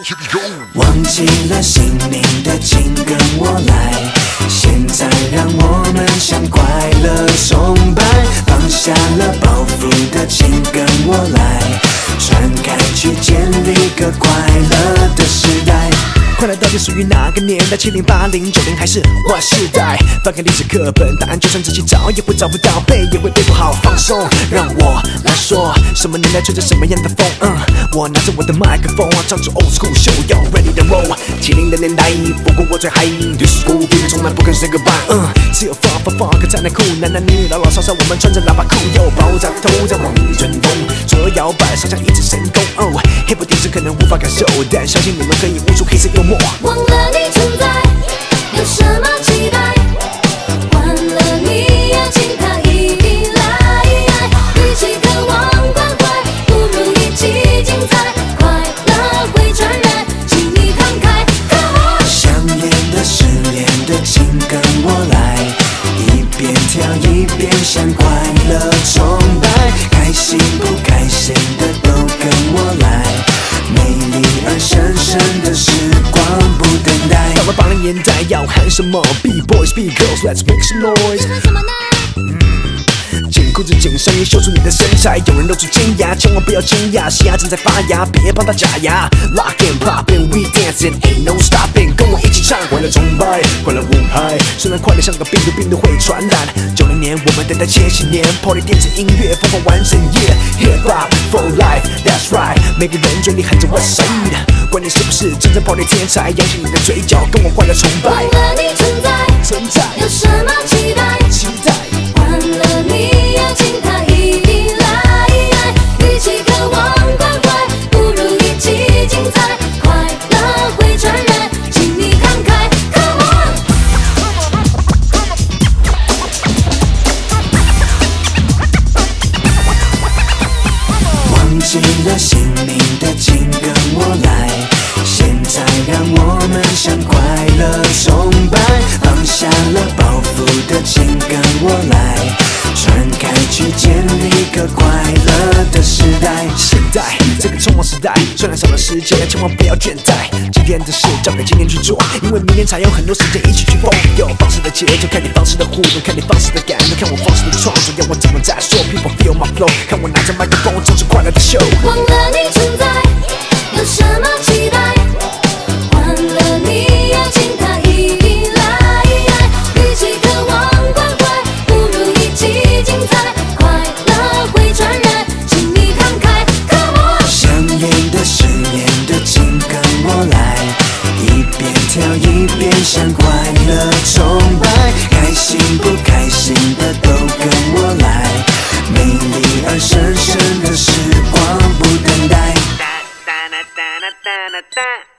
忘记了姓名的请跟我来，现在让我们向快乐崇拜，放下了包袱的请跟我来，传开去建立个快乐的时代。快乐到底属于哪个年代？70、80、90还是 Y 世代？翻开历史课本，答案就算自己找也会找不到，背也会背不好。放松，让我来说，什么年代吹着什么样的风？我拿着我的麦克风，唱出 old school show， 要 ready to roll。70的年代，不过我最嗨，对 school 别人从来不肯 say goodbye。只有 funk 才能酷，男女老少我们穿着喇叭裤，又爆炸头在往里旋风，左右摇摆，上下一直神功。Hip hop 电视可能无法感受，但相信你们可以悟出黑色幽默。 忘了你存在，有什么期待？换了你要请他一一来，与其渴望关怀，不如一起精彩。快乐会传染，请你慷慨。 想念的、失恋的，请跟我来，一边跳一边向快乐崇拜，开心不开心的都跟我来，美丽而神圣的时光不等待。到了80年代要喊什么 ？Be boys, be girls, let's make some noise。 是什么呢？ 紧裤子紧上衣，秀出你的身材。有人露出尖牙，千万不要惊讶，嘻哈正在发芽，别帮他假牙。Lock and pop and we dancing, ain't no stopping， 跟我一起唱，快乐崇拜，快乐舞嗨。虽然快乐像个病毒，病毒会传染。90年我们等待千禧年 ，Party 电子音乐疯狂完整夜 ，Hip Hop for life, that's right。每个人嘴里喊着 West Side， 管你是不是真正 Party 天才，扬起你的嘴角，跟我快乐崇拜。 忘了你存在，有什么期待？换了你要请他一一来，与其渴望关怀，不如一起精彩。快乐会传染，请你慷慨 ，Come on！ 忘记了姓名的，请跟我来，现在让我们向快乐崇拜，放下了包袱的，请跟我来，传开去建立个快乐的时代。现在这个匆忙时代，虽然少了时间，千万不要倦怠。今天的事交给今天去做，因为明天才有很多时间一起去疯。有方式的节奏，看你方式的互动，看你方式的感动，看我方式的创作，要我怎么再说 ？People feel my flow， 看我拿着麦克风，唱出快乐的秀。忘了你存在，有什么期待？换了你要请他一一来，与其渴望关怀，不如一起精彩。快乐会传染，请你慷慨 ，Come on！ 想念的、失恋的，请跟我来，一边跳一边向快乐崇拜，开心不开心的都跟我来，美丽而神圣的时光不等待。